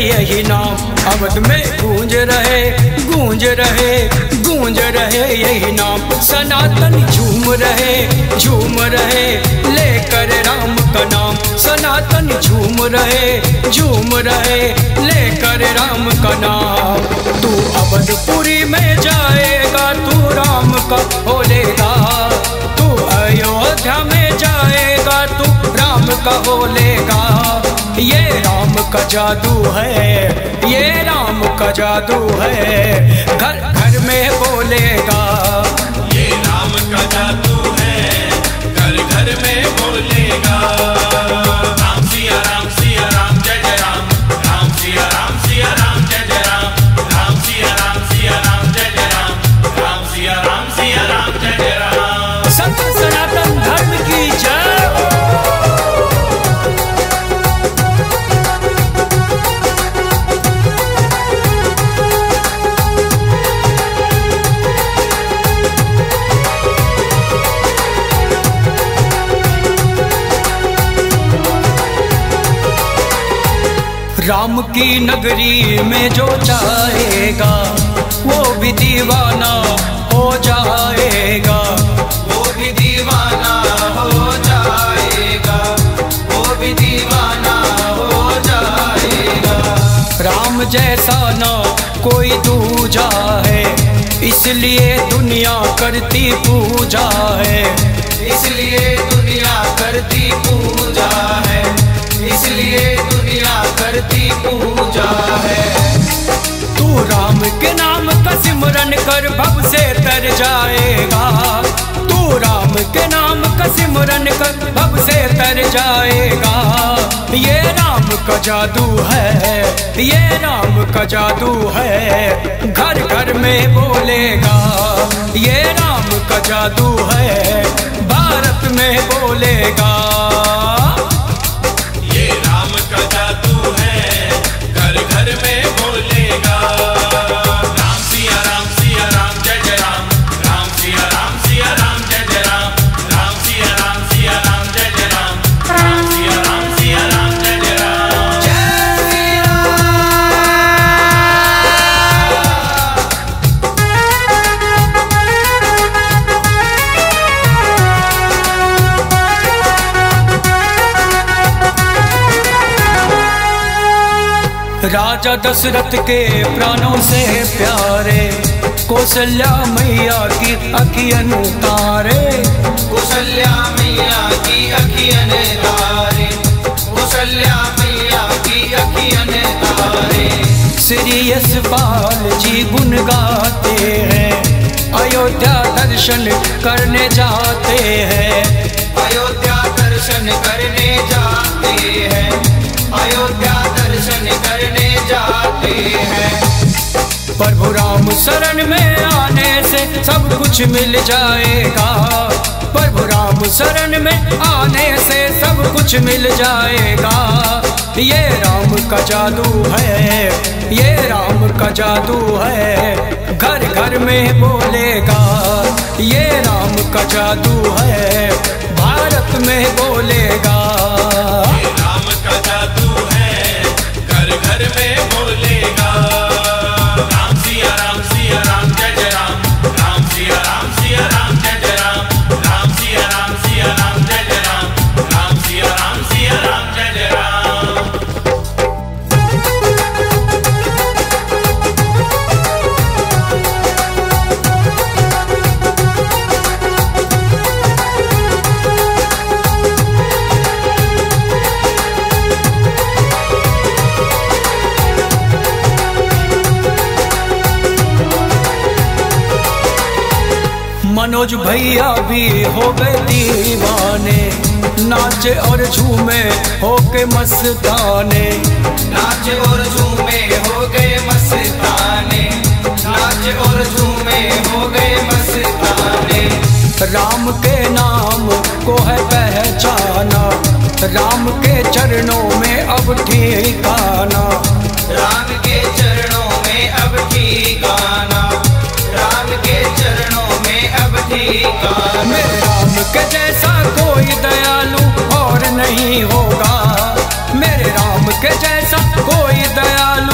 यही नाम, अवध में गूंज रहे गूंज रहे गूंज रहे यही नाम। सनातन झूम रहे लेकर राम का नाम। सनातन झूम रहे लेकर राम का नाम। तू अवधपुरी में जाएगा, तू राम का होलेगा। तू अयोध्या में जाएगा, तू राम का होलेगा। ये राम का जादू है, ये राम का जादू है, घर घर में बोलेगा। ये राम का जादू है, घर घर में बोलेगा। राम सिया राम जय जय राम। राम सिया राम जय जय राम। राम सिया राम जय जय राम। राम सिया राम जय जय राम। सत्य सनातन धर्म की जय। राम की नगरी में जो जाएगा, वो भी दीवाना हो जाएगा। वो भी दीवाना हो जाएगा, वो भी दीवाना हो जाएगा। राम जैसा ना कोई दूजा है, इसलिए दुनिया करती पूजा है। इसलिए दुनिया करती पूजा है, इसलिए दुनिया करती पूजा है। तू राम के नाम का सिमरन कर, भव से तर जाएगा। तू राम के नाम का सिमरन कर, भव से तर जाएगा। ये राम का जादू है, ये राम का जादू है, घर घर में बोलेगा। ये राम का जादू है, भारत में बोलेगा। ये राम का जादू है, घर घर में बोलेगा। राम सिया राम जय जय राम। राम सिया राम जय जय राम। राम सिया राम जय जय राम। राम सिया राम जय जय राम। राजा दशरथ के प्राणों से प्यारे, कौशल्या मैया की अखियन तारे। कौशल्या मैया की अखियन तारे। कौशल्या मैया की अखियन तारे। श्री यशपाल जी गुण गाते हैं, अयोध्या दर्शन करने जाते हैं। अयोध्या दर्शन करने जाते हैं। अयोध्या दर्शन करने जाते हैं। प्रभु राम शरण में आने से सब कुछ मिल जाएगा। प्रभु राम शरण में आने से सब कुछ मिल जाएगा। ये राम का जादू है, ये राम का जादू है, घर घर में बोलेगा। ये राम का जादू है, भारत में बोलेगा। ये राम का जादू है, घर घर में बोलेगा। राम सिया राम जय जय राम। राम सिया राम जय जय राम। राम सिया राम जय जय राम। राम सिया राम जय जय राम। मनोज भैया भी हो गए दीवाने, नाचे और झूमे होके मस्ताने। नाचे और झूमे हो गए मस्ताने। नाचे और झूमे हो गए मस्ताने। राम के नाम को है पहचाना, राम के चरणों में अब ठिकाना। राम के चरणों में अब ठिकाना। राम के चरणों में अब ठिकाना। मेरे राम के जैसा कोई दयालु और नहीं होगा। मेरे राम के जैसा कोई दयालु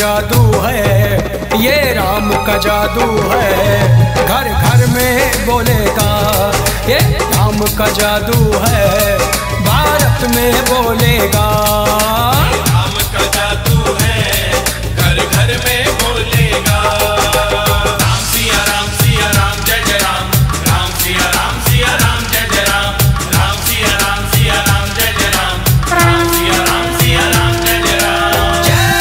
जादू है, ये राम का जादू है। घर घर में बोलेगा, ये राम का जादू है, भारत में बोलेगा। राम का जादू है, घर घर में बोलेगा। राम सिया राम जय जय राम, राम सिया राम जय जय राम, राम सिया राम जय जय राम, राम सिया राम जय जय राम।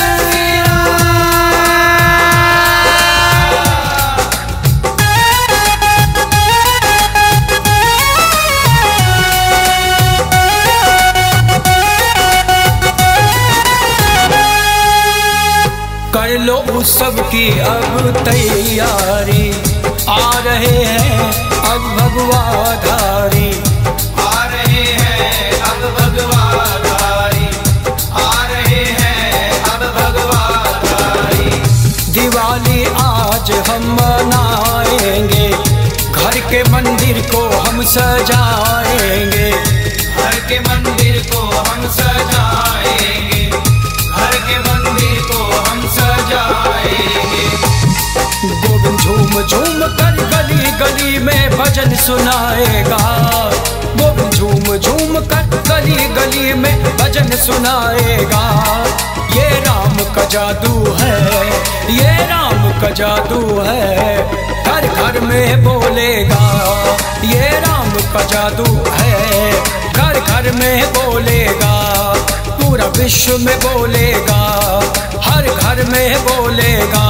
कर लो उत्सव की अब तैयारी, आ रहे हैं अब भगवा धारी, आ रहे हैं अब भगवा धारी, आ रहे हैं अब भगवा धारी। दिवाली आज हम मनाएंगे, घर के मंदिर को हम सजाएंगे, घर के मंदिर को हम सजाएंगे, घर के मंदिर को हम सजाएंगे। गोविंद झूम झूम कर गली गली में भजन सुनाएगा, गोविंद झूम झूम कर गली गली में भजन सुनाएगा। ये राम का जादू है, ये राम का जादू है, घर घर में बोलेगा। ये राम का जादू है, घर घर में बोलेगा, पूरा विश्व में बोलेगा, हर घर में बोलेगा।